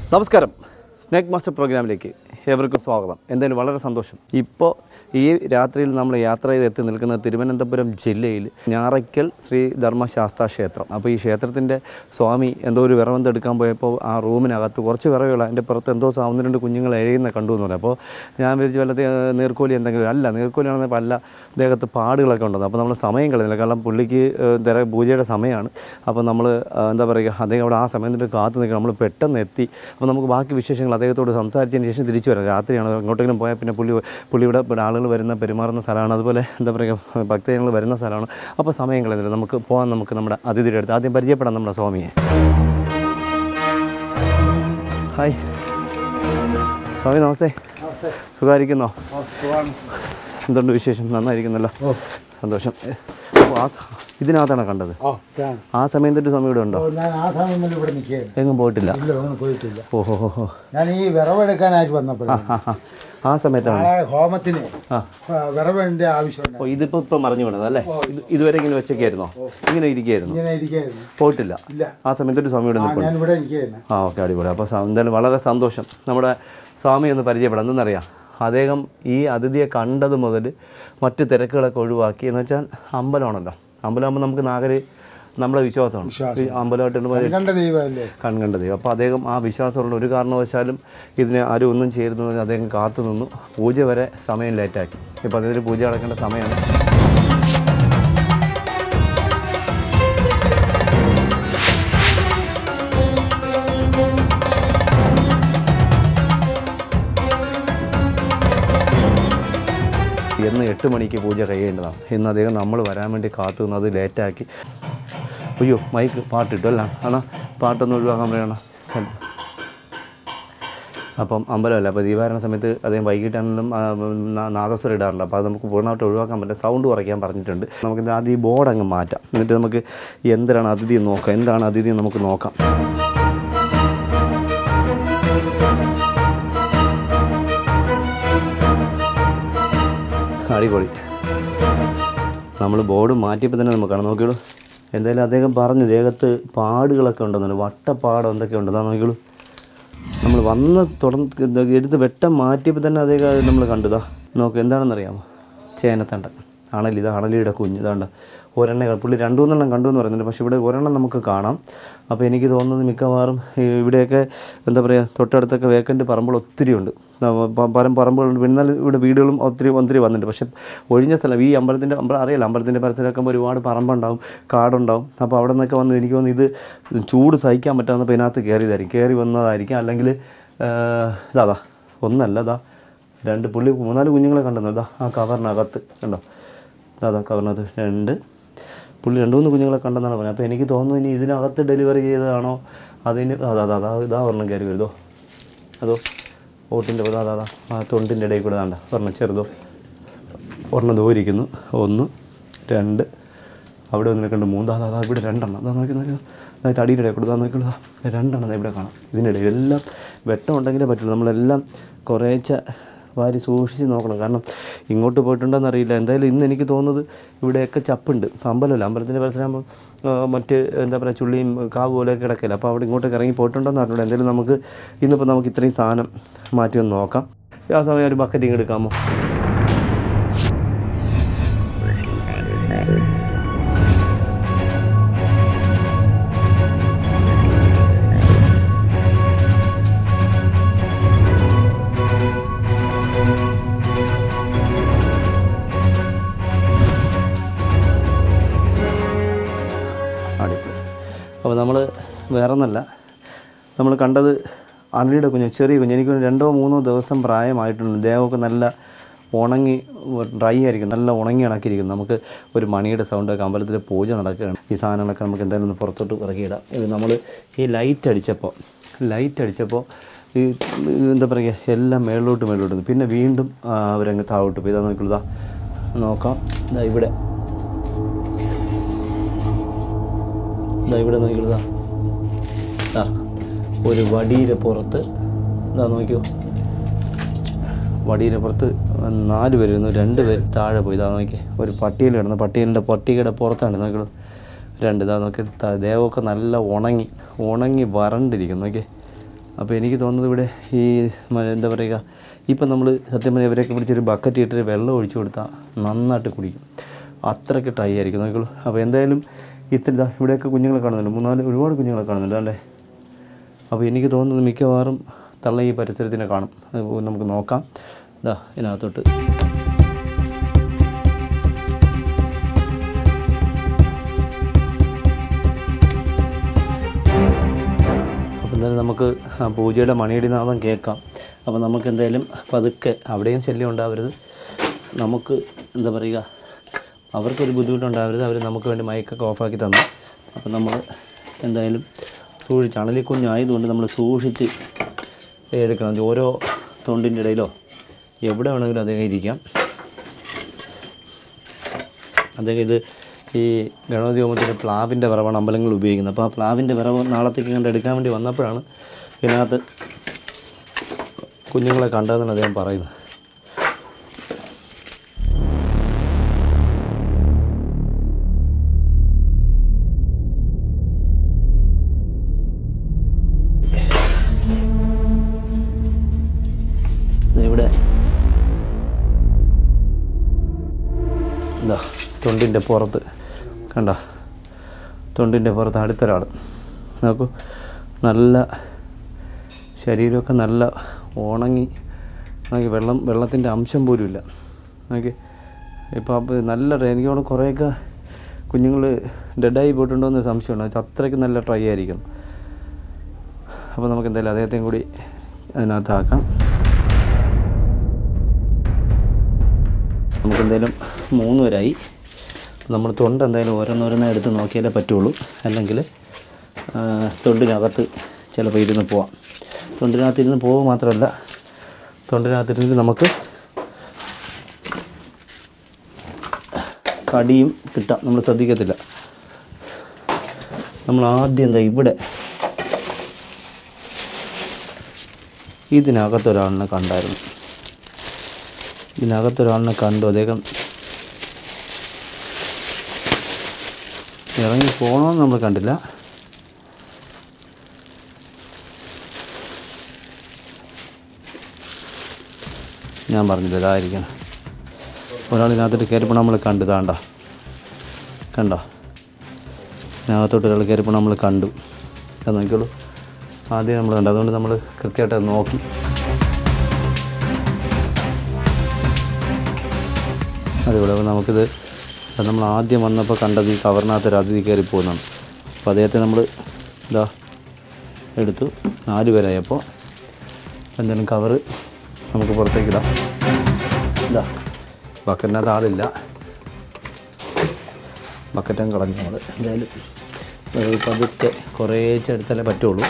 നമസ്കാരം. Snake master പ്രോഗ്രാമിലേക്ക് ഏവർക്കും സ്വാഗതം. എന്തായാലും വളരെ സന്തോഷം. ഇപ്പോൾ ഈ രാത്രിയിൽ നമ്മൾ യാത്ര ചെയ്ത് എത്തി നിൽക്കുന്ന തിരുവനന്തപുരം ജില്ലയിൽ ഞാറയ്ക്കൽ ശ്രീ ധർമ്മശാസ്താ ക്ഷേത്രം. അപ്പോൾ ഈ ക്ഷേത്രത്തിൻ്റെ സ്വാമി എന്തോ ഒരു വിറവെന്തെടുക്കാൻ പോയപ്പോൾ ആ റൂമിനകത്ത് കുറച്ച് വിറവുകൾ അതിൻ്റെ പുറത്ത് എന്തോ ഒന്ന് രണ്ട് കുഞ്ഞുങ്ങൾ എഴുതുന്ന കണ്ടു എന്ന് പറഞ്ഞു. അപ്പോൾ ഞാൻ വിചാരിച്ചു വല്ല നീർക്കോലി എന്തെങ്കിലും. അല്ല, നീർക്കോലിയാണെന്ന് പല ദേഹത്ത് പാടുകളൊക്കെ ഉണ്ടെന്ന്. അപ്പോൾ നമ്മൾ സമയം കളയുന്നില്ല, കാരണം പുള്ളിക്ക് പൂജയുടെ സമയമാണ്. അപ്പോൾ നമ്മൾ എന്താ പറയുക, അദ്ദേഹം അവിടെ ആ സമയത്തിൻ്റെ കാത്തു നിൽക്കണം. നമ്മൾ പെട്ടെന്ന് എത്തി. അപ്പോൾ നമുക്ക് ബാക്കി വിശേഷങ്ങൾ അദ്ദേഹത്തോട് സംസാരിച്ചതിന് ശേഷം തിരിച്ചു വരാം. രാത്രിയാണ്, എങ്ങോട്ടെങ്കിലും പോയാൽ പിന്നെ പുള്ളിയുടെ ആളുകൾ വരുന്ന പെരുമാറുന്ന സ്ഥലമാണ്, അതുപോലെ എന്താ പറയുക ഭക്തജനങ്ങൾ വരുന്ന സ്ഥലമാണ്. അപ്പോൾ സമയം കളയുന്നില്ല, നമുക്ക് പോകാൻ. നമുക്ക് നമ്മുടെ അതിഥിയുടെ അടുത്ത് ആദ്യം പരിചയപ്പെടാം നമ്മുടെ സ്വാമിയെ. ഹായ് സ്വാമി, നമസ്തേ. സുഖമായിരിക്കുന്നോ? എന്തുണ്ട് വിശേഷം? നന്നായിരിക്കുന്നല്ലോ, സന്തോഷം. അപ്പോൾ ഇതിനകത്താണ് കണ്ടത്. ആ സമയം തൊട്ട് സ്വാമി ഇവിടെ ഉണ്ടോ? ഞാൻ ആ സമയം ഇവിടെ നിൽക്കുകയായിരുന്നു, എങ്ങും പോയിട്ടില്ല. പോയിട്ടില്ല. ഓഹോ, ഞാൻ ഈ വിറവെടുക്കാനായിട്ട് വന്നപ്പോഴാണ് ആ സമയത്താണ് ഹോമത്തിന് വിറവിൻ്റെ ആവശ്യമുണ്ട്. ഇതിപ്പോൾ മറിഞ്ഞു വീണത് അല്ലേ? ഇതുവരെ ഇങ്ങനെ വെച്ചൊക്കെയായിരുന്നോ? ഇങ്ങനെ ഇരിക്കുകയായിരുന്നു, പോയിട്ടില്ല. ആ സമയത്തൊരു സ്വാമി ഇവിടെ നിൽക്കുകയായിരുന്നു. ആ, ഓക്കെ, അടിപൊളി. അപ്പോൾ എന്തായാലും വളരെ സന്തോഷം. നമ്മുടെ സ്വാമി ഒന്ന് പരിചയപ്പെടാം. എന്തെന്നറിയാം, അദ്ദേഹം ഈ അതിഥിയെ കണ്ടത് മുതൽ മറ്റ് തിരക്കുകളൊക്കെ ഒഴിവാക്കി. എന്ന് വെച്ചാൽ അമ്പലമാണല്ലോ, അമ്പലമാകുമ്പോൾ നമുക്ക് നാഗര് നമ്മളെ വിശ്വാസമാണ്. അമ്പലമായിട്ട് കൺകണ്ട ദൈവം. അപ്പോൾ അദ്ദേഹം ആ വിശ്വാസമുള്ള ഒരു കാരണവശാലും ഇതിനെ ആരും ഒന്നും ചേരുന്നതിന് അദ്ദേഹം കാത്തു നിന്നു. പൂജ വരെ സമയം ലേറ്റാക്കി. ഇപ്പോൾ അതിന് പൂജ നടക്കേണ്ട സമയമാണ്. ഇന്ന് 8 മണിക്ക് പൂജ കഴിയേണ്ടതാണ്. ഇന്ന് അദ്ദേഹം നമ്മൾ വരാൻ വേണ്ടി കാത്തു നിന്ന് അത് ലേറ്റാക്കി. അയ്യോ, മൈക്ക് പാട്ടിട്ടു അല്ല, ആണോ? പാട്ടൊന്നും ഒഴിവാക്കാൻ പറയണം. അപ്പം അമ്പലമല്ല, അപ്പോൾ ദീപാരണ സമയത്ത് അദ്ദേഹം വൈകിട്ടാണെങ്കിലും നാദസ്വരം ഇടാറുണ്ട്. അപ്പോൾ അത് നമുക്ക് പൂർണ്ണമായിട്ട് ഒഴിവാക്കാൻ പറ്റില്ല, സൗണ്ട് കുറയ്ക്കാൻ പറഞ്ഞിട്ടുണ്ട്. നമുക്ക് ആദ്യം ഈ ബോർഡ് അങ്ങ് മാറ്റാം, എന്നിട്ട് നമുക്ക് എന്താണ് അതിഥി നോക്കാം, എന്താണ് അതിഥി നമുക്ക് നോക്കാം. അടിപൊളി. നമ്മൾ ബോർഡ് മാറ്റിയപ്പോൾ തന്നെ നമുക്ക് കാണാം. നോക്കിയോളൂ, എന്തായാലും അദ്ദേഹം പറഞ്ഞു ദേഹത്ത് പാടുകളൊക്കെ ഉണ്ടെന്നു, വട്ടപ്പാടം എന്തൊക്കെ ഉണ്ടെന്നാ. നോക്കിയോളൂ, നമ്മൾ വന്ന് എടുത്ത് വെട്ടം മാറ്റിയപ്പോൾ തന്നെ അദ്ദേഹം നമ്മൾ കണ്ടുതാ. നോക്ക്, എന്താണെന്നറിയാമോ? ചേനത്തണ്ട അണലി. ഇതാ അണലിയുടെ കുഞ്ഞ്. ഇതാണ്ട് ഒരെണ്ണം പുള്ളി 2-3 കണ്ടു എന്ന് പറയുന്നുണ്ട്, പക്ഷേ ഇവിടെ ഒരെണ്ണം നമുക്ക് കാണാം. അപ്പോൾ എനിക്ക് തോന്നുന്നത് മിക്കവാറും ഇവിടെയൊക്കെ എന്താ പറയുക, തൊട്ടടുത്തൊക്കെ വേക്കൻറ്റ് പറമ്പുകൾ ഒത്തിരി ഉണ്ട്, പറമ്പുകളുണ്ട്. പിന്നെ ഇവിടെ വീടുകളും ഒത്തിരി വന്നിട്ടുണ്ട്. പക്ഷേ ഒഴിഞ്ഞ സ്ഥലം, ഈ അമ്പലത്തിൻ്റെ അറിയാലോ, അമ്പലത്തിൻ്റെ പരിസരമൊക്കെ ഒരുപാട് പറമ്പുണ്ടാവും, കാടുണ്ടാവും. അപ്പോൾ അവിടെ നിന്നൊക്കെ വന്ന് എനിക്ക് തോന്നുന്നു ഇത് ചൂട് സഹിക്കാൻ പറ്റാവുന്നപ്പോൾ ഇതിനകത്ത് കയറി വന്നതായിരിക്കും. അല്ലെങ്കിൽ ഇതാ ഒന്നല്ല, ഇതാ 3-4 കുഞ്ഞുങ്ങളെ കണ്ടെന്നു. ഇതാ ആ കവറിനകത്ത് കണ്ടോ, ഇതാ കവറിനകത്ത് 2 കുഞ്ഞുങ്ങളെ കണ്ടെന്നാണ് പറഞ്ഞത്. അപ്പോൾ എനിക്ക് തോന്നുന്നു ഇനി ഇതിനകത്ത് ഡെലിവറി ചെയ്തതാണോ അതിന്. ഇതാ ഒരെണ്ണം കയറി വരുതോ, അതോ ഓട്ടിൻ്റെ ആ തൊണ്ടിൻ്റെ ഇടയിൽ കൂടെ വേണ്ട ഒരെണ്ണം ചെറുതോ, ഒരെണ്ണം ദൂരിക്കുന്നു. 1, 2, അവിടെ 1, 2, 3, ഇവിടെ 2 എണ്ണം. അതാ നോക്കി തടിയുടെ ഇടയിൽ കൂടെ നോക്കിയുള്ളൂ, 2 എണ്ണം ഇവിടെ കാണാം. ഇതിൻ്റെ ഇടയിൽ എല്ലാം വെട്ടം ഉണ്ടെങ്കിലേ പറ്റുള്ളൂ. നമ്മളെല്ലാം കുറേശ്ശെ വാരി സൂക്ഷിച്ച് നോക്കണം, കാരണം ഇങ്ങോട്ട് പോയിട്ടുണ്ടോയെന്ന് അറിയില്ല. എന്തായാലും ഇന്ന് എനിക്ക് തോന്നുന്നത് ഇവിടെയൊക്കെ ചപ്പുണ്ട്. അമ്പലമല്ല, അമ്പലത്തിൻ്റെ പരിസരമാകുമ്പോൾ മറ്റ് എന്താ പറയുക ചുള്ളിയും കാവ് പോലെയൊക്കെ കിടക്കില്ല. അപ്പോൾ അവിടെ ഇങ്ങോട്ടൊക്കെ ഇറങ്ങി പോയിട്ടുണ്ടോയെന്ന് അറിയില്ല. എന്തായാലും നമുക്ക് ഇന്നിപ്പോൾ നമുക്ക് ഇത്രയും സാധനം മാറ്റി ഒന്ന് നോക്കാം. ആ സമയം ഒരു ബക്കറ്റിങ് എടുക്കാമോ? അപ്പോൾ നമ്മൾ വേറെ ഒന്നല്ല, നമ്മൾ കണ്ടത് അണലിയുടെ കുഞ്ഞ്, ചെറിയ കുഞ്ഞ്. എനിക്ക് 2-3 ദിവസം പ്രായമായിട്ടുണ്ട്. ദേഹമൊക്കെ നല്ല ഉണങ്ങി ഡ്രൈ ആയിരിക്കും, നല്ല ഉണങ്ങി ഇണക്കിയിരിക്കും. നമുക്ക് ഒരു മണിയുടെ സൗണ്ടൊക്കെ, അമ്പലത്തിൽ പൂജ നടക്കുകയാണ്. ഈ സാധനങ്ങളൊക്കെ നമുക്ക് എന്തായാലും ഒന്ന് പുറത്തോട്ട് ഇറക്കിയിടാം. ഇത് നമ്മൾ ഈ ലൈറ്റ് അടിച്ചപ്പോൾ ഈ എന്താ പറയുക എല്ലാം മേളിലോട്ട് പിന്നെ വീണ്ടും അവരങ്ങ് താഴോട്ട് പോയി. ഇതാ നോക്കിയുള്ളതാ, നോക്കാം. ഇവിടെ നോക്കിയുള്ളതാ, ഒരു വടിയുടെ പുറത്ത് ഇതാ നോക്കിയോ, വടിയുടെ പുറത്ത് 4 പേരുന്നു, 2 പേര് താഴെ പോയി. ഇതാ നോക്കി, ഒരു പട്ടിയിൽ കിടന്നു, പട്ടികയുടെ പുറത്താണ് നോക്കിയുള്ളൂ. 2 ഇതാ നോക്കി, ദേഹമൊക്കെ നല്ല ഉണങ്ങി വരണ്ടിരിക്കുന്നു. നോക്കി, അപ്പോൾ എനിക്ക് തോന്നുന്നത് ഇവിടെ ഈ എന്താ പറയുക, ഇപ്പം നമ്മൾ സത്യം പറഞ്ഞാൽ ഇവരെയൊക്കെ പിടിച്ചൊരു ബക്കറ്റ് ഇട്ടിട്ട് വെള്ളം ഒഴിച്ചു കൊടുത്താൽ നന്നായിട്ട് കുടിക്കും, അത്രയ്ക്ക് ട്രൈ ആയിരിക്കും നോക്കിക്കോളൂ. അപ്പോൾ എന്തായാലും ഇവിടെയൊക്കെ കുഞ്ഞുങ്ങളെ കാണുന്നുണ്ട്, 3-4 ഒരുപാട് കുഞ്ഞുങ്ങളെ കാണുന്നുണ്ട് അല്ലേ. അപ്പോൾ എനിക്ക് തോന്നുന്നത് മിക്കവാറും തള്ള ഈ പരിസരത്തിനെ കാണും. നമുക്ക് നോക്കാം. ഇതാ ഇതിനകത്തോട്ട് എന്തായാലും നമുക്ക് പൂജയുടെ മണിയടി നാദം കേൾക്കാം. അപ്പോൾ നമുക്ക് എന്തായാലും പതുക്കെ, അവിടെയും ശല്യം ഉണ്ടാവരുത്, നമുക്ക് എന്താ പറയുക, അവർക്കൊരു ബുദ്ധിമുട്ടുണ്ടാവരുത്. അവർ നമുക്ക് വേണ്ടി മൈക്കൊക്കെ ഓഫാക്കി തന്നു. അപ്പോൾ നമ്മൾ എന്തായാലും സൂക്ഷിച്ച്, അണലി കുഞ്ഞായതുകൊണ്ട് നമ്മൾ സൂക്ഷിച്ച് എടുക്കണം. ഓരോ തൊണ്ടിൻ്റെ ഇടയിലോ എവിടെ വേണമെങ്കിലും അദ്ദേഹം ഇരിക്കാം. അദ്ദേഹം ഇത് ഈ ഗണപതി ഹോമത്തിൻ്റെ പ്ലാവിൻ്റെ വിറവാണ് അമ്പലങ്ങൾ ഉപയോഗിക്കുന്നത്. അപ്പോൾ ആ പ്ലാവിൻ്റെ വിറവ് നാളത്തേക്ക് കണ്ട് എടുക്കാൻ വേണ്ടി വന്നപ്പോഴാണ് ഇതിനകത്ത് കുഞ്ഞുങ്ങളെ കണ്ടതെന്നാണ് അദ്ദേഹം പറയുന്നത്. ഇവിടെ എന്താ തൊണ്ടിൻ്റെ പുറത്ത് കണ്ട, തൊണ്ടിൻ്റെ പുറത്ത് അടുത്തൊരാൾ നോക്കൂ, നല്ല ശരീരമൊക്കെ നല്ല ഉണങ്ങി നോക്കി, വെള്ളത്തിൻ്റെ അംശം പോലും ഇല്ല നോക്കി. ഇപ്പോൾ നല്ല എനിക്ക് തോന്നുന്നു കുറേയൊക്കെ കുഞ്ഞുങ്ങൾ ഡെഡായി പോയിട്ടുണ്ടോ എന്ന് സംശയമുണ്ട്. അത്രയ്ക്ക് നല്ല ട്രൈ ആയിരിക്കും. അപ്പോൾ നമുക്ക് എന്തായാലും അദ്ദേഹത്തെയും കൂടി അതിനകത്താക്കാം. നമുക്കെന്തായാലും 3 പേരായി. നമ്മൾ തൊണ്ട് എന്തായാലും ഓരോന്നോരോന്നെ എടുത്ത് നോക്കിയാലേ പറ്റുള്ളൂ, അല്ലെങ്കിൽ തൊണ്ടിനകത്ത് ചിലപ്പോൾ ഇരുന്ന് പോവാം. തൊണ്ടിനകത്തിരുന്ന് പോവുക മാത്രമല്ല, തൊണ്ടിനകത്തിരുന്ന് നമുക്ക് കടിയും കിട്ടാം, നമ്മൾ ശ്രദ്ധിക്കത്തില്ല. നമ്മൾ ആദ്യം എന്താ ഇവിടെ ഇതിനകത്തൊരാളിനെ കണ്ടായിരുന്നു. ഇതിനകത്തൊരാളിനെ കണ്ടു. അദ്ദേഹം ഇറങ്ങി പോകണമെന്ന് നമ്മൾ കണ്ടില്ല. ഞാൻ പറഞ്ഞില്ല ഇതായിരിക്കണം. ഒരാളിനകത്തോട്ട് കയറിപ്പോൾ നമ്മൾ കണ്ടു. കണ്ടോ ഇതിനകത്തോട്ട് ഒരാൾ കയറിപ്പോൾ നമ്മൾ കണ്ടു. അത് നോക്കിയോളൂ, ആദ്യം നമ്മൾ കണ്ടു. അതുകൊണ്ട് നമ്മൾ കൃത്യമായിട്ട് അത് നോക്കി. അതിവിടെ നമുക്കിത് നമ്മൾ ആദ്യം വന്നപ്പോൾ കണ്ടത് ഈ കവറിനകത്ത് ഒരു അതിഥി കയറി പോകുന്നതാണ്. അപ്പോൾ അദ്ദേഹത്തെ നമ്മൾ ഇതാ എടുത്തു. 4 പേരായപ്പോൾ എന്തായാലും കവറ് നമുക്ക് പുറത്തേക്കിടാം. ഇതാ ബക്കറ്റിനകത്ത് ആളില്ല, ബക്കറ്റും കളഞ്ഞു. നമ്മൾ എന്തായാലും പതുക്കെ കുറേശ്ശെ എടുത്താലേ പറ്റുള്ളൂ.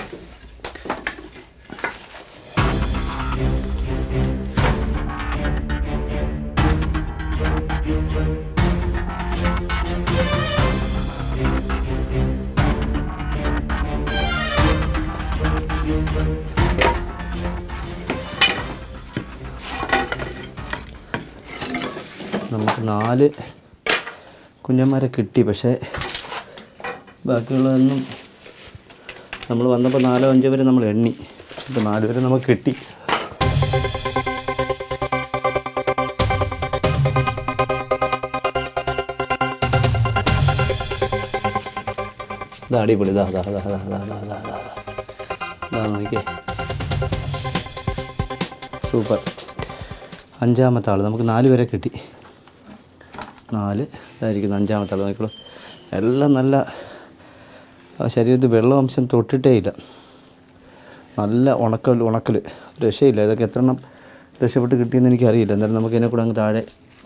നമുക്ക് 4 കുഞ്ഞന്മാരെ കിട്ടി. പക്ഷേ ബാക്കിയുള്ളതൊന്നും നമ്മൾ വന്നപ്പോൾ 4-5 പേരെ നമ്മൾ എണ്ണി. ഇപ്പോൾ 4 പേരെ നമുക്ക് കിട്ടി. ഇതാ അടിപൊളി. ഇതാ നോക്കിയേ, സൂപ്പർ. 5ാമത്തെ ആൾ നമുക്ക് 4 പേരെ കിട്ടി. 4 ഇതായിരിക്കുന്നു 5ാമത്തെ ആൾ. നോക്കിക്കോളൂ, എല്ലാം നല്ല ശരീരത്തിൽ വെള്ളാംശം തൊട്ടിട്ടേ ഇല്ല. നല്ല ഉണക്കൽ രക്ഷയില്ല. ഇതൊക്കെ എത്ര എണ്ണം രക്ഷപ്പെട്ട് കിട്ടിയെന്ന് എനിക്കറിയില്ല. എന്തായാലും നമുക്ക് ഇതിനെ കൂടെ അങ്ങ് താഴെ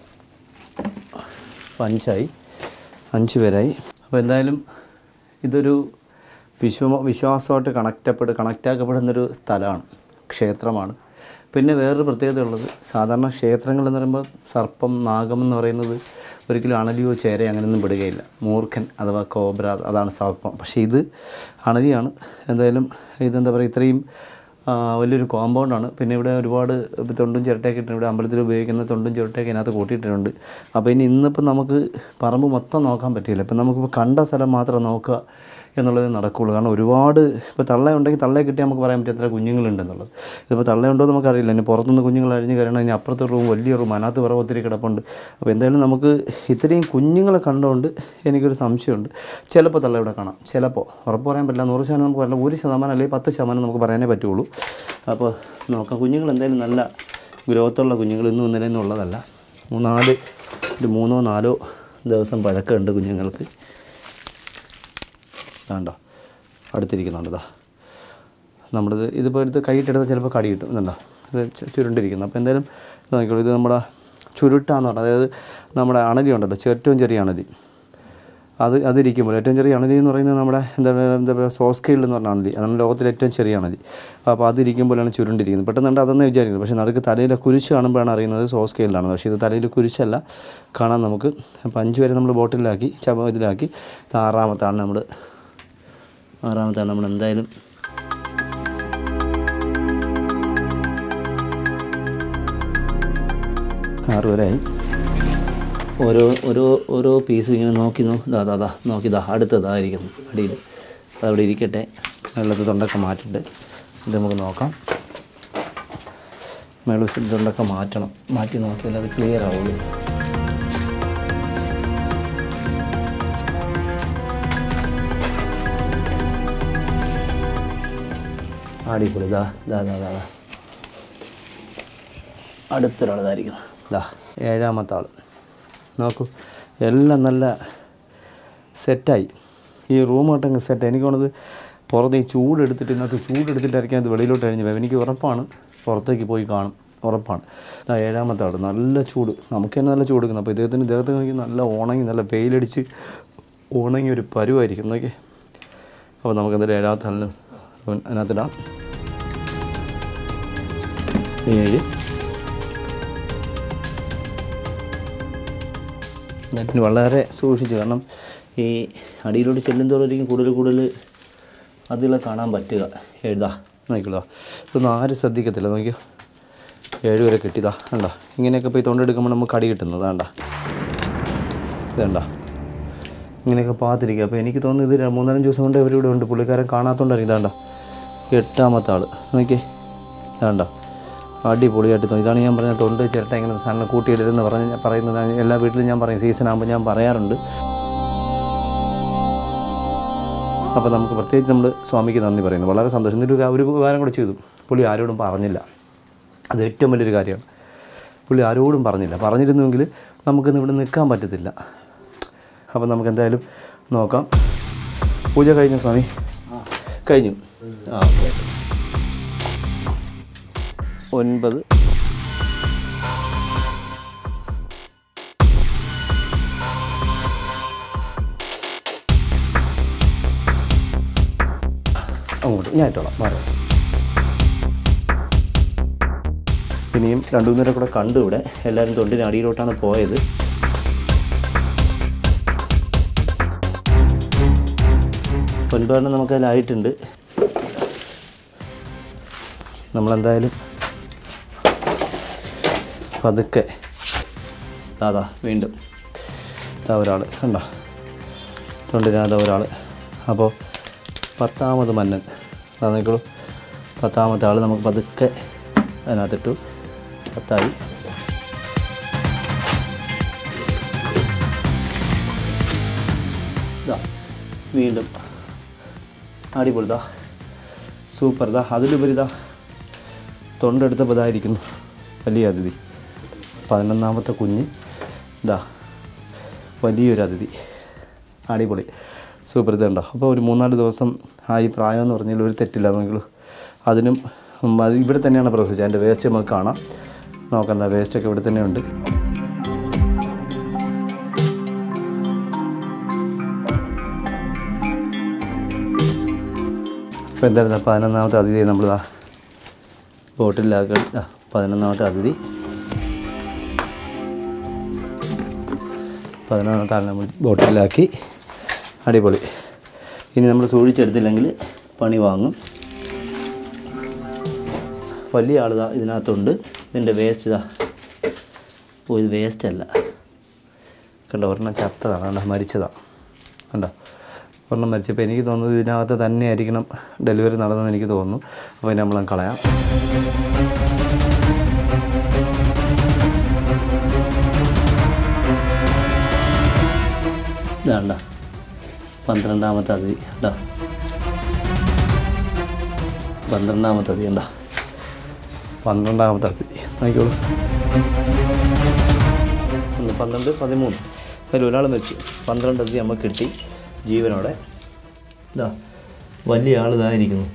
5 പേരായി. അപ്പോൾ എന്തായാലും ഇതൊരു വിശ്വാസമായിട്ട് കണക്റ്റാക്കപ്പെടുന്നൊരു സ്ഥലമാണ്, ക്ഷേത്രമാണ്. പിന്നെ വേറൊരു പ്രത്യേകതയുള്ളത്, സാധാരണ ക്ഷേത്രങ്ങൾ എന്ന് പറയുമ്പോൾ സർപ്പം, നാഗം എന്ന് പറയുന്നത് ഒരിക്കലും അണലിയോ ചേരയോ അങ്ങനെയൊന്നും പെടുകയില്ല. മൂർഖൻ അഥവാ കോബ്ര, അതാണ് സർപ്പം. പക്ഷേ ഇത് അണലിയാണ്. എന്തായാലും ഇതെന്താ പറയുക, ഇത്രയും വലിയൊരു കോമ്പൗണ്ടാണ്. പിന്നെ ഇവിടെ ഒരുപാട് തൊണ്ടും ചിരട്ടയൊക്കെ ഇട്ടിട്ടുണ്ട്. ഇവിടെ അമ്പലത്തിൽ ഉപയോഗിക്കുന്ന തൊണ്ടും ചിരട്ടയൊക്കെ ഇതിനകത്ത് കൂട്ടിയിട്ടുണ്ട്. അപ്പോൾ ഇന്നിപ്പോൾ നമുക്ക് പറമ്പ് മൊത്തം നോക്കാൻ പറ്റില്ല. ഇപ്പം നമുക്കിപ്പോൾ കണ്ട സ്ഥലം മാത്രം നോക്കുക എന്നുള്ളത് നടക്കുകയുള്ളൂ. കാരണം ഒരുപാട് ഇപ്പോൾ തള്ളയുണ്ടെങ്കിൽ തള്ളയെ കിട്ടി നമുക്ക് പറയാൻ പറ്റും എത്ര കുഞ്ഞുങ്ങളുണ്ടെന്നുള്ളത്. ഇതിപ്പോൾ തള്ളയുണ്ടോ എന്ന് നമുക്കറിയില്ല. ഇനി പുറത്തുനിന്ന് കുഞ്ഞുങ്ങൾ അഴിഞ്ഞ് കയറണം. ഇനി അപ്പുറത്തെ റൂം വലിയ റൂം, അതിനകത്ത് വിറവ് ഒത്തിരി കിടപ്പുണ്ട്. അപ്പോൾ എന്തായാലും നമുക്ക് ഇത്രയും കുഞ്ഞുങ്ങളെ കണ്ടുകൊണ്ട് എനിക്കൊരു സംശയമുണ്ട്. ചിലപ്പോൾ തള്ള ഇവിടെ കാണാം, ചിലപ്പോൾ ഉറപ്പ് പറയാൻ പറ്റില്ല. 100% നമുക്ക് പറയില്ല. 1% അല്ലെങ്കിൽ 10% നമുക്ക് പറയാനേ പറ്റുള്ളൂ. അപ്പോൾ നോക്കാം. കുഞ്ഞുങ്ങൾ എന്തായാലും നല്ല ഗ്രോത്തുള്ള കുഞ്ഞുങ്ങൾ ഇന്നും ഇന്നലെ ഉള്ളതല്ല. 3-4 ദിവസം പഴക്കമുണ്ട് കുഞ്ഞുങ്ങൾക്ക്. വേണ്ടോ അടുത്തിരിക്കുന്നുണ്ട്. ഇതാ നമ്മളിത് ഇതിപ്പോൾ എടുത്ത് കൈയിട്ടെടുത്താൽ ചിലപ്പോൾ കടി കിട്ടും. ഇതുണ്ടോ ഇത് ചുരുണ്ടിരിക്കുന്നു. അപ്പോൾ എന്തായാലും നോക്കിക്കോളൂ. ഇത് നമ്മുടെ ചുരുട്ടാന്ന് പറഞ്ഞാൽ, അതായത് നമ്മുടെ അണലി ഉണ്ടല്ലോ, ഏറ്റവും ചെറിയ അണലി, അതിരിക്കുമ്പോൾ ഏറ്റവും ചെറിയ അണലി എന്ന് പറയുന്നത് നമ്മുടെ എന്താ പറയുക സോസ്കെയിൽ എന്ന് പറഞ്ഞ അണലി, അതാണ് ലോകത്തിലെ ഏറ്റവും ചെറിയ അണലി. അപ്പോൾ അതിരിക്കുമ്പോഴാണ് ചുരുണ്ടിരിക്കുന്നത്. പെട്ടെന്ന് അതൊന്നും വിചാരിക്കുന്നത്. പക്ഷേ നടുക്ക് തലയിലെ കുരിശ് കാണുമ്പോഴാണ് അറിയുന്നത് സോസ്കെയിലാണ്. പക്ഷേ ഇത് തലയിൽ കുരിശല്ല കാണാൻ നമുക്ക്. അപ്പോൾ 5 പേരെ നമ്മൾ ബോട്ടിലാക്കി ഇതിലാക്കി. ഇത് ആറാമത്താണ് നമ്മൾ എന്തായാലും ആറുപേരായി. ഓരോ പീസും ഇങ്ങനെ നോക്കിയതാ അടുത്തതായിരിക്കുന്നു അടിയിൽ. അതവിടെ ഇരിക്കട്ടെ. വെള്ളത്തിൽ തൊണ്ടൊക്കെ മാറ്റിട്ട് ഇത് നമുക്ക് നോക്കാം. വെള്ളത്തിൽ തൊണ്ടൊക്കെ മാറ്റി നോക്കിയാൽ അത് ക്ലിയർ ആവുള്ളൂ. അടിപൊളി. അടുത്തൊരാളിതായിരിക്കുന്നു. 7ാമത്തെ ആൾ നോക്കൂ. എല്ലാം നല്ല സെറ്റായി. ഈ റൂമായിട്ടങ്ങ് സെറ്റ്. എനിക്ക് തോന്നുന്നത് പുറത്ത് ഈ ചൂടെടുത്തിട്ടായിരിക്കും അത് വെളിയിലോട്ട് കഴിഞ്ഞ് പോയി. എനിക്ക് ഉറപ്പാണ് പുറത്തേക്ക് പോയി കാണും, ഉറപ്പാണ്. 7ാമത്തെ ആൾ നല്ല ചൂട്. നമുക്ക് തന്നെ നല്ല ചൂട് എടുക്കുന്നു. അപ്പോൾ ഇദ്ദേഹത്തിന് നോക്കി നല്ല ഉണങ്ങി, നല്ല വെയിലടിച്ച് ഉണങ്ങി ഒരു പരുവായിരിക്കും നോക്കി. അപ്പോൾ നമുക്ക് എന്തായാലും 7ാമത്തെ ആളിന് അതിനകത്തിടാം. 7 നെറ്റിന് വളരെ സൂക്ഷിച്ച്. കാരണം ഈ അടിയിലോട്ട് ചെല്ലുന്തോറായിരിക്കും കൂടുതൽ അതുകളെ കാണാൻ പറ്റുക. നോക്കിക്കോളൂ. ഇതൊന്നും ആരും ശ്രദ്ധിക്കത്തില്ല. നോക്കിയോ 7 വരെ കിട്ടിയതാ. വേണ്ട ഇങ്ങനെയൊക്കെ പോയി തൊണ്ടെടുക്കുമ്പോൾ നമുക്ക് കടി കിട്ടുന്നത്. ഇതേണ്ട ഇങ്ങനെയൊക്കെ പാത്തിരിക്കുക. അപ്പോൾ എനിക്ക് തോന്നുന്നു ഇത് 3-4 ദിവസം കൊണ്ട് ഇവരിവിടെ ഉണ്ട്. പുള്ളിക്കാരൻ കാണാത്തോണ്ടായിരിക്കും. ഇതാണ്ട 8ാമത്തെ ആൾ നോക്കി. വേണ്ട അടിപൊളിയായിട്ട് തോന്നി. ഇതാണ് ഞാൻ പറഞ്ഞത് തൊണ്ട് ചിരട്ട ഇങ്ങനെ സാധനം കൂട്ടിയിടരുതെന്ന് പറയുന്നത് എല്ലാ വീട്ടിലും ഞാൻ പറയും. സീസൺ ആകുമ്പോൾ ഞാൻ പറയാറുണ്ട്. അപ്പോൾ നമുക്ക് പ്രത്യേകിച്ച് നമ്മൾ സ്വാമിക്ക് നന്ദി പറയുന്നു. വളരെ സന്തോഷം. എന്നിട്ട് ഒരു ഉപകാരം കൂടെ ചെയ്തു. പുള്ളി ആരോടും പറഞ്ഞില്ല. അത് ഏറ്റവും വലിയൊരു കാര്യമാണ്. പുള്ളി ആരോടും പറഞ്ഞിരുന്നുവെങ്കിൽ നമുക്കിന്ന് ഇവിടെ നിൽക്കാൻ പറ്റത്തില്ല. അപ്പോൾ നമുക്ക് എന്തായാലും നോക്കാം. പൂജ കഴിഞ്ഞു സ്വാമി? കഴിഞ്ഞു. ഓക്കെ. 9 അങ്ങോട്ട് ഞാൻ ഇട്ടോളാം. മാറി ഇനിയും 2-3 നേരം കൂടെ കണ്ടു. ഇവിടെ എല്ലാവരും തൊണ്ടിന് അടിയിലോട്ടാണ് പോയത്. ഒൻപതെണ്ണം നമുക്കതിലായിട്ടുണ്ട്. നമ്മളെന്തായാലും പതുക്കെ വീണ്ടും ഒരാൾ കണ്ടോ തൊണ്ടിനകത്ത് ഒരാൾ. അപ്പോൾ 10ാമത് മന്നൻ നോക്കിക്കോളൂ. 10ാമത്തെ ആൾ നമുക്ക് പതുക്കെ അതിനകത്തിട്ടു. 10ആയി. വീണ്ടും അടിപൊളി. സൂപ്പർ. അതിലുപരി തൊണ്ടെടുത്തപ്പോൾ ഇതായിരിക്കുന്നു വലിയ അതിഥി. 11ാമത്തെ കുഞ്ഞ്. വലിയൊരു അതിഥി. അടിപൊളി. സൂപ്പർ. ഇതുണ്ടോ. അപ്പോൾ ഒരു 3-4 ദിവസം ആയി പ്രായം എന്ന് പറഞ്ഞാൽ ഒരു തെറ്റില്ല. നോക്കിക്കോളൂ. അതിനും അത് ഇവിടെ തന്നെയാണ് പ്രസവിച്ചത്. അതിൻ്റെ വേസ്റ്റ് നമുക്ക് കാണാം. നോക്കാം. വേസ്റ്റൊക്കെ ഇവിടെ തന്നെയുണ്ട്. അപ്പോൾ എന്തായിരുന്നു 11ാമത്തെ അതിഥി നമ്മൾ ബോട്ടിലാക്കി. 11ാമത്തെ അതിഥി 11ാമത്തെ ആൾ നമ്മൾ ബോട്ടിലാക്കി. അടിപൊളി. ഇനി നമ്മൾ സൂക്ഷിച്ചെടുത്തില്ലെങ്കിൽ പണി വാങ്ങും. വലിയ ആൾ ഇതിനകത്തുണ്ട്. ഇതിൻ്റെ വേസ്റ്റ് ഇത് വേസ്റ്റല്ല കണ്ടോ. ഒരെണ്ണം ചത്തതാണ്. കണ്ടോ മരിച്ചതാണ്. കണ്ടോ ഒരെണ്ണം മരിച്ചപ്പോൾ എനിക്ക് തോന്നുന്നത് ഇതിനകത്ത് തന്നെ ആയിരിക്കണം ഡെലിവറി നടന്നതെന്ന് എനിക്ക് തോന്നുന്നു. അപ്പോൾ ഇതിനെ നമ്മളങ്ങ് കളയാം. ഇതാണ്ട 12ാമത്തെ അതിഥി ഉണ്ടോ, 12ാമത്തെ അതിഥി ഉണ്ടോ, 12ാമത്തെ അതിഥി നോക്കിക്കോളൂ. 12, 13 അതിൽ ഒരാൾ മരിച്ചു. 12 അതിഥി നമുക്ക് കിട്ടി ജീവനോടെ. ഇതാ വലിയ ആൾ ഇതായിരിക്കുന്നു,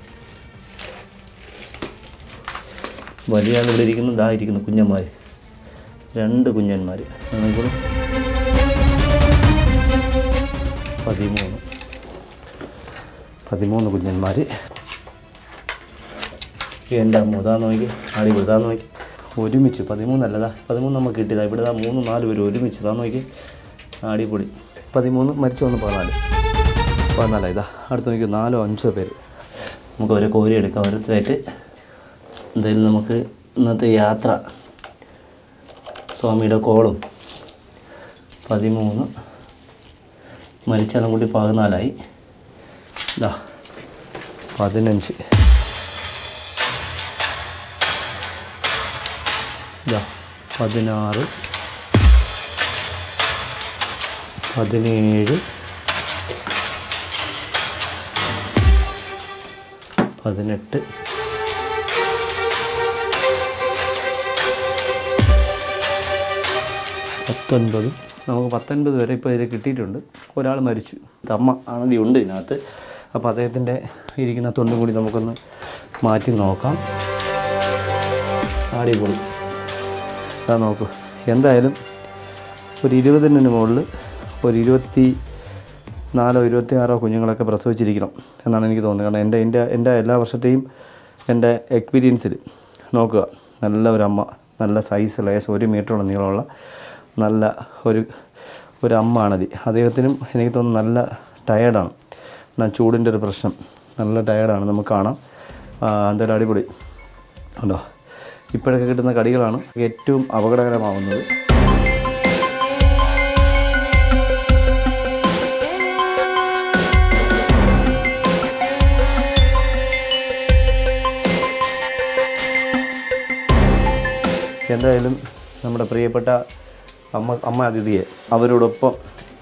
വലിയ ആൾ ഇവിടെ ഇരിക്കുന്നു. ഇതായിരിക്കുന്നു കുഞ്ഞന്മാർ, 2 കുഞ്ഞന്മാർ നോക്കിക്കോളൂ. 13 കുഞ്ഞന്മാർ. എൻ്റെ അമ്മ നോക്കി, അടിപൊളി. ഇതാ നോക്കി ഒരുമിച്ച് 13 അല്ലതാ 13 നമുക്ക് കിട്ടിയതാ. ഇവിടെ 3, 4 പേര് ഒരുമിച്ച്. ഇതാ നോക്കി അടിപൊളി. 13 മരിച്ചു വന്ന് 14 ഇതാ. അടുത്ത് നോക്കി 4, 5 പേര്. നമുക്ക് ഓരോ കോരി എടുക്കാം ഓരോരുത്തരായിട്ട്. എന്തായാലും നമുക്ക് ഇന്നത്തെ യാത്ര സ്വാമിയുടെ കോളും 13 മരിച്ചാലും കൂടി 14ആയി. ഇതാ 15, ഇതാ 16, 17, 18, 19. നമുക്ക് 19 വരെ ഇപ്പോൾ ഇതിൽ കിട്ടിയിട്ടുണ്ട്. ഒരാൾ മരിച്ചു. അമ്മ ആണതി ഉണ്ട് ഇതിനകത്ത്. അപ്പോൾ അദ്ദേഹത്തിൻ്റെ ഇരിക്കുന്ന തൊണ്ടും കൂടി നമുക്കൊന്ന് മാറ്റി നോക്കാം. അടിപൊളി. അതാ നോക്കൂ. എന്തായാലും ഒരു 20ന് മുകളിൽ ഒരു 24, 26 കുഞ്ഞുങ്ങളൊക്കെ പ്രസവിച്ചിരിക്കണം എന്നാണ് എനിക്ക് തോന്നുന്നത്. കാരണം എൻ്റെ എല്ലാ വർഷത്തെയും എൻ്റെ എക്സ്പീരിയൻസിൽ നോക്കുക, നല്ല ഒരമ്മ, നല്ല സൈസുള്ള 1 മീറ്ററോളം നീളമുള്ള നല്ല ഒരു അമ്മ ആണത്. അദ്ദേഹത്തിനും എനിക്ക് തോന്നുന്നു നല്ല ടയേർഡാണ്. എന്നാൽ ചൂടിൻ്റെ ഒരു പ്രശ്നം, നല്ല ടയേർഡാണ്. നമുക്ക് കാണാം. എന്തായാലും അടിപൊളി ഉണ്ടോ. ഇപ്പോഴൊക്കെ കിട്ടുന്ന കടികളാണ് ഏറ്റവും അപകടകരമാവുന്നത്. എന്തായാലും നമ്മുടെ പ്രിയപ്പെട്ട അമ്മ അതിഥിയെ അവരോടൊപ്പം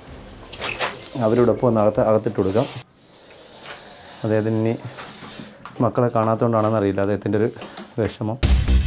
ഒന്ന് അകത്തിട്ട് കൊടുക്കാം. അദ്ദേഹത്തിന് ഇനി മക്കളെ കാണാത്തതുകൊണ്ടാണെന്ന് അറിയില്ല അദ്ദേഹത്തിൻ്റെ ഒരു വിഷമം.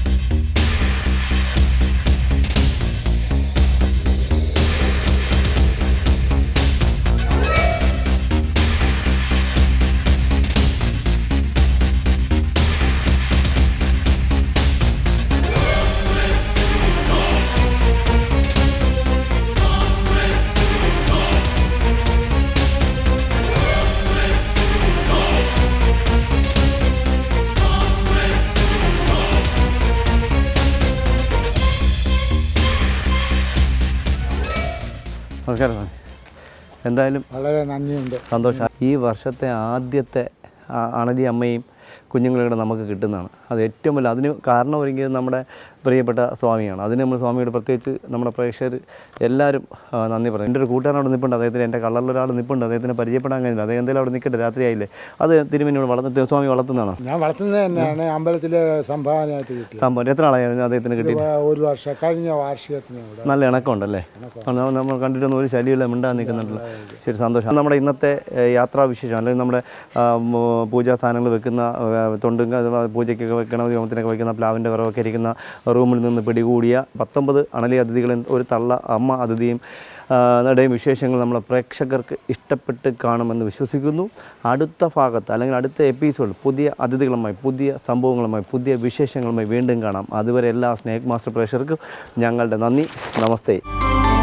നമസ്കാരം. എന്തായാലും വളരെ നന്ദിയുണ്ട്, സന്തോഷം. ഈ വർഷത്തെ ആദ്യത്തെ അണലി അമ്മയും കുഞ്ഞുങ്ങളുടെ നമുക്ക് കിട്ടുന്നതാണ്. അത് ഏറ്റവും വലിയ അതിന് കാരണം ഒരുങ്ങിയത് നമ്മുടെ പ്രിയപ്പെട്ട സ്വാമിയാണ്. അതിന് നമ്മൾ സ്വാമിയോട് പ്രത്യേകിച്ച് നമ്മുടെ പ്രേക്ഷകർ എല്ലാവരും നന്ദി പറയും. എൻ്റെ ഒരു കൂട്ടുകാരൻ അവിടെ നിൽപ്പുണ്ട്, അദ്ദേഹത്തിന് എൻ്റെ കള്ളറിലൊരാൾ നിൽപ്പുണ്ട്, അദ്ദേഹത്തിന് പരിചയപ്പെടാൻ കഴിഞ്ഞില്ല. അദ്ദേഹം എന്തായാലും അവിടെ നിൽക്കട്ടെ, രാത്രിയായില്ലേ. അത് തിരുമേനിയോട് സ്വാമി വളർത്തുന്നതാണ്. ഞാൻ വളർത്തുന്നത് തന്നെയാണ്, അമ്പലത്തിൽ സംഭാവനയായിട്ട് കിട്ടി. സംഭവം എത്ര ആളായിരുന്നു അദ്ദേഹത്തിന് കിട്ടി? 1 വർഷം കഴിഞ്ഞ വാർഷികത്തിന്. നല്ല ഇണക്കമുണ്ടല്ലേ? നമ്മൾ കണ്ടിട്ടൊന്നും ഒരു ശല്യമില്ല, മിണ്ടാൻ നിൽക്കുന്നുണ്ടല്ലോ. ശരി, സന്തോഷം. നമ്മുടെ ഇന്നത്തെ യാത്രാവിശേഷം അല്ലെങ്കിൽ നമ്മുടെ പൂജാ സാധനങ്ങൾ വെക്കുന്ന തൊണ്ടും പൂജയ്ക്കൊക്കെ വെക്കണ ഹോമത്തിനൊക്കെ വയ്ക്കുന്ന പ്ലാവിൻ്റെ വിറവൊക്കെ ഇരിക്കുന്ന റൂമിൽ നിന്ന് പിടികൂടിയ 19 അണലി അതിഥികളും ഒരു തള്ള അമ്മ അതിഥിയും യുടെയും വിശേഷങ്ങൾ നമ്മളെ പ്രേക്ഷകർക്ക് ഇഷ്ടപ്പെട്ട് കാണുമെന്ന് വിശ്വസിക്കുന്നു. അടുത്ത ഭാഗത്ത് അല്ലെങ്കിൽ അടുത്ത എപ്പിസോഡ് പുതിയ അതിഥികളുമായി, പുതിയ സംഭവങ്ങളുമായി, പുതിയ വിശേഷങ്ങളുമായി വീണ്ടും കാണാം. അതുവരെ എല്ലാ സ്നേക് മാസ്റ്റർ പ്രേക്ഷകർക്കും ഞങ്ങളുടെ നന്ദി. നമസ്തേ.